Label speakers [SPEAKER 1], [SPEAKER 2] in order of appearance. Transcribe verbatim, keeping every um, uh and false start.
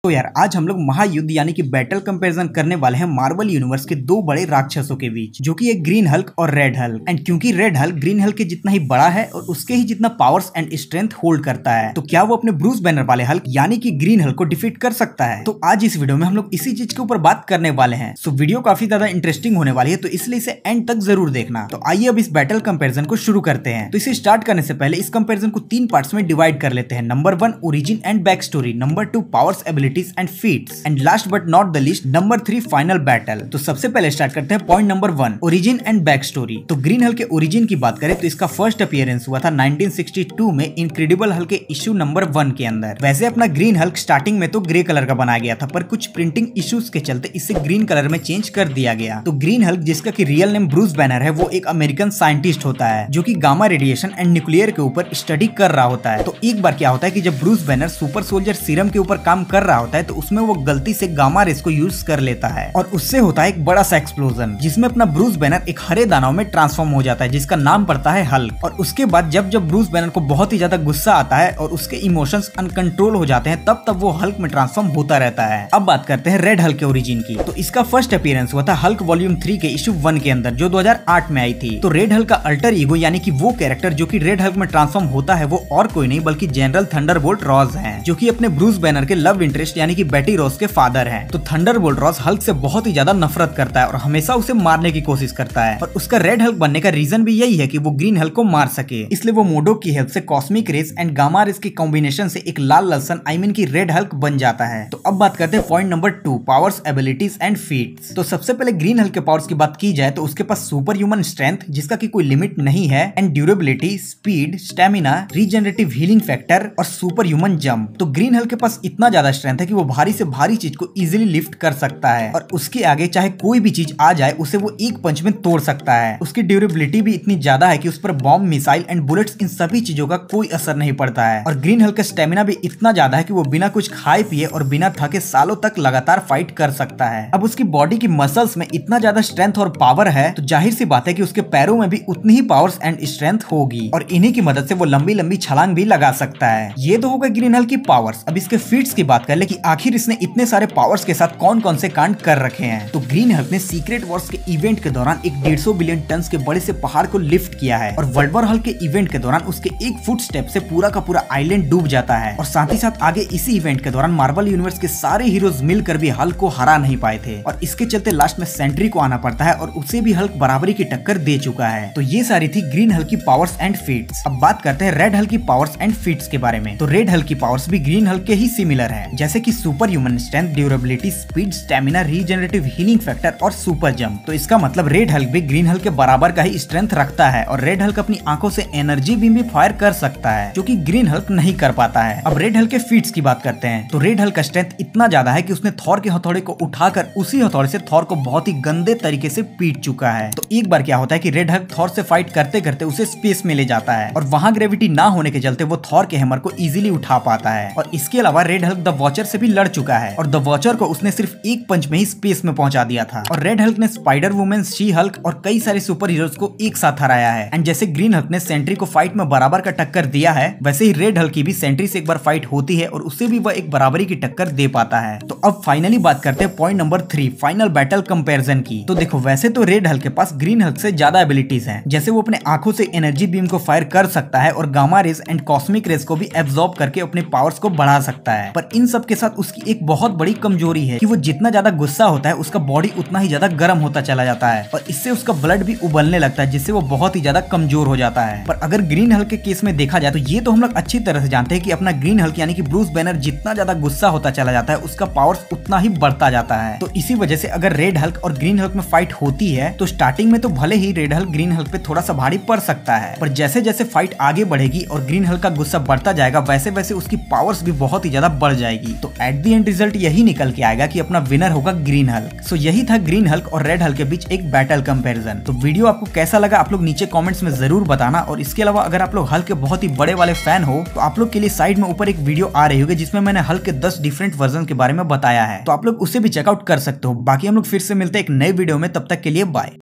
[SPEAKER 1] तो यार आज हम लोग महायुद्ध यानी कि बैटल कंपैरिजन करने वाले हैं मार्वल यूनिवर्स के दो बड़े राक्षसों के बीच, जो कि एक ग्रीन हल्क और रेड हल्क। एंड क्योंकि रेड हल्क ग्रीन हल्क के जितना ही बड़ा है और उसके ही जितना पावर्स एंड स्ट्रेंथ होल्ड करता है, तो क्या वो अपने ब्रूस बैनर वाले हल्क यानी कि ग्रीन हल्क को डिफीट कर सकता है? तो आज इस वीडियो में हम लोग इसी चीज के ऊपर बात करने वाले हैं। सो वीडियो काफी ज्यादा इंटरेस्टिंग होने वाली है, तो इसलिए इसे एंड तक जरूर देखना। तो आइए अब इस बैटल कंपैरिजन को शुरू करते हैं। तो इसे स्टार्ट करने से पहले इस कंपैरिजन को तीन पार्ट्स में डिवाइड कर लेते हैं। Number one origin and back story, number two powers, abilities and feats, and last but not the least number three final battle. तो सबसे पहले स्टार्ट करते हैं point number one, origin and back story. तो green Hulk के origin की बात करें तो इसका फर्स्ट अपीयरेंस हुआ था नाइनटीन सिक्सटी टू में इनक्रेडिबल हल्क के इशू नंबर वन के अंदर। वैसे अपना ग्रीन हल्क स्टार्टिंग में तो ग्रे कलर का बनाया गया था, पर कुछ प्रिंटिंग इश्यूज के चलते इसे ग्रीन कलर में चेंज कर दिया गया। तो ग्रीन हल्क, जिसका की रियल नेम ब्रूस बैनर है, वो एक अमेरिकन साइंटिस्ट होता है जो कि गामा रेडिएशन एंड न्यूक्लियर के ऊपर स्टडी कर रहा होता है। तो एक बार क्या होता है कि जब Bruce Banner super soldier serum के ऊपर काम कर रहा होता है, तो उसमें वो गलती से गामा रेस को यूज कर लेता है और उससे होता है एक बड़ा सा एक्सप्लोजन, जिसमें अपना ब्रूस बैनर एक हरे दानव में ट्रांसफॉर्म हो जाता है, जिसका नाम पड़ता है हल्क। और उसके बाद जब जब ब्रूस बैनर को बहुत ही ज्यादा गुस्सा आता है और उसके इमोशंस अनकंट्रोल हो जाते हैं, तब तब वो हल्क में ट्रांसफॉर्म होता रहता है। अब बात करते हैं रेड हल्क के ओरिजिन की। तो इसका फर्स्ट अपीयरेंस हुआ था हल्क वॉल्यूम थ्री के इशू वन के अंदर, जो दो हज़ार आठ में आई थी। तो रेड हल्क का अल्टर ईगो यानी कि वो कैरेक्टर जो कि रेड हल्क में ट्रांसफॉर्म होता है, वो और कोई नहीं बल्कि जनरल थंडरबोल्ट रॉस हैं, जो कि अपने ब्रूस बैनर के लव इंटरेस्ट यानी कि बेटी रॉस के फादर हैं। तो थंडरबोल्ट रॉस हल्क से बहुत ही ज्यादा नफरत करता है और हमेशा उसे मारने की कोशिश करता है, और उसका रेड हल्क बनने का रीजन भी यही है कि वो ग्रीन हल्क को मार सके। इसलिए वो मोडोक की हेल्प से cosmic rays and gamma rays के कॉम्बिनेशन से एक लाल लसन आई मीन की रेड हल्क बन जाता है। तो अब बात करते हैं point number two, powers, abilities and feats. तो सबसे पहले ग्रीन हल्क के पावर्स की बात की जाए तो उसके पास सुपर ह्यूमन स्ट्रेंथ, जिसका की कोई लिमिट नहीं है, and durability, speed, stamina, regenerative healing factor और सुपर ह्यूमन जंप। तो ग्रीन हल्क के पास इतना ज्यादा स्ट्रेंथ है कि वो भारी से भारी चीज को इजीली लिफ्ट कर सकता है और उसके आगे चाहे कोई भी चीज आ जाए उसे वो एक पंच में तोड़ सकता है। उसकी ड्यूरेबिलिटी भी इतनी ज्यादा है कि उस पर बॉम्ब, मिसाइल एंड बुलेट्स, इन सभी चीजों का कोई असर नहीं पड़ता है। और ग्रीन हल्क का स्टेमिना भी इतना ज्यादा है कि वो बिना कुछ खाए पिए और बिना थके सालों तक लगातार फाइट कर सकता है। अब उसकी बॉडी की मसल्स में इतना ज्यादा स्ट्रेंथ और पावर है, तो जाहिर सी बात है कि उसके पैरों में भी उतनी ही पावर्स एंड स्ट्रेंथ होगी और इन्हीं की मदद से वो लंबी लंबी छलांग भी लगा सकता है। ये तो होगा ग्रीन हल्क की पावर्स। अब इसके फीट्स की बात कर ले कि आखिर इसने इतने सारे पावर्स के साथ कौन कौन से कांड कर रखे हैं। तो ग्रीन हल्क ने सीक्रेट वॉर्स के इवेंट के दौरान एक डेढ़ सौ बिलियन टन के बड़े से पहाड़ को लिफ्ट किया है, और वर्ल्ड वॉर हल्क के इवेंट के दौरान उसके एक फुट स्टेप से पूरा का पूरा आइलैंड डूब जाता है। और साथ ही साथ आगे इसी इवेंट के दौरान मार्वल यूनिवर्स के सारे हीरोज मिलकर भी हल्क को हरा नहीं पाए थे, और इसके चलते लास्ट में सेंट्री को आना पड़ता है और उसे भी हल्क बराबरी की टक्कर दे चुका है। तो ये सारी थी ग्रीन हल्क की पावर्स एंड फीट्स। अब बात करते हैं रेड हल्क की पावर्स एंड फीट्स के बारे में। तो रेड हल्क की पावर्स भी ग्रीन हल्क के ही सिमिलर है, जैसे कि super human strength, durability, speed, stamina, regenerative healing factor और सुपर जंप। तो इसका मतलब रेड हल्क भी ग्रीन हल्क के बराबर का ही स्ट्रेंथ रखता है, और रेड हल्क अपनी आंखों से एनर्जी बीम भी फायर कर सकता है, जो कि ग्रीन हल्क नहीं कर पाता है। अब रेड हल्क के फीट्स की बात करते हैं। तो रेड हल्क का स्ट्रेंथ इतना ज्यादा है कि उसने थॉर के हथौड़े को उठाकर उसी हथौड़े से थॉर को बहुत ही गंदे तरीके से पीट चुका है। तो एक बार क्या होता है कि रेड हल्क थॉर से फाइट करते करते उसे स्पेस में ले जाता है, और वहां ग्रेविटी ना होने के चलते वो थॉर के हैमर को इजीली उठा पाता है। और इसके अलावा रेड हल्क द वॉचर से भी लड़ चुका है, और द वॉचर को उसने सिर्फ एक पंच में ही स्पेस में पहुंचा दिया था। और रेड हल्क ने स्पाइडर वुमेन, शी हल्क और कई सारे सुपर हीरोज को एक साथ हराया है। एंड जैसे ग्रीन हल्क ने सेंट्री को फाइट में बराबर का टक्कर दिया है, वैसे ही रेड हल्क की भी सेंट्री से एक बार फाइट होती है और उससे भी वह एक बराबरी की टक्कर दे पाता है। तो अब फाइनली बात करते हैं point number three, final battle comparison की। तो देखो, वैसे तो रेड हल्क के पास ग्रीन हल्क से ज्यादा एबिलिटीज हैं, जैसे वो अपने आंखों से एनर्जी बीम को फायर कर सकता है और gamma rays and cosmic rays को भी एब्जॉर्ब करके अपने पावर्स को बढ़ा सकता है। पर इन सब के साथ उसकी एक बहुत बड़ी कमजोरी है कि वो जितना ज्यादा गुस्सा होता है उसका बॉडी उतना ही ज्यादा गर्म होता चला जाता है, और इससे उसका ब्लड भी उबलने लगता है, जिससे वो बहुत ही ज्यादा कमजोर हो जाता है। पर अगर ग्रीन हल्क के केस में देखा जाए तो ये तो हम लोग अच्छी तरह से जानते हैं कि अपना ग्रीन हल्क यानी कि ब्रूस बैनर जितना ज्यादा गुस्सा होता चला जाता है, उसका पावर्स उतना ही बढ़ता जाता है। तो इसी वजह से अगर रेड हल्क और ग्रीन हल्क में फाइट होती है तो स्टार्टिंग में तो भले ही रेड हल्क ग्रीन हल्क पे थोड़ा सा भारी पड़ सकता है, पर जैसे जैसे फाइट आगे बढ़ेगी और ग्रीन हल्क का गुस्सा बढ़ता जाएगा, वैसे वैसे उसकी पावर्स भी बहुत ही ज्यादा बढ़ जाएगी। तो एट द एंड रिजल्ट यही निकल के आएगा कि अपना विनर होगा ग्रीन हल्क। सो यही था ग्रीन हल्क और रेड हल्क के बीच एक बैटल कंपैरिजन। तो वीडियो आपको कैसा लगा आप लोग नीचे कमेंट्स में जरूर बताना, और इसके अलावा अगर आप लोग हल्क के बहुत ही बड़े वाले फैन हो तो आप लोग के लिए साइड में ऊपर एक वीडियो आ रही होगी जिसमें मैंने हल्क के दस डिफरेंट वर्जन के बारे में बताया है, तो आप लोग उसे भी चेकआउट कर सकते हो। बाकी हम लोग फिर से मिलते हैं एक नए वीडियो में, तब तक के लिए बाय।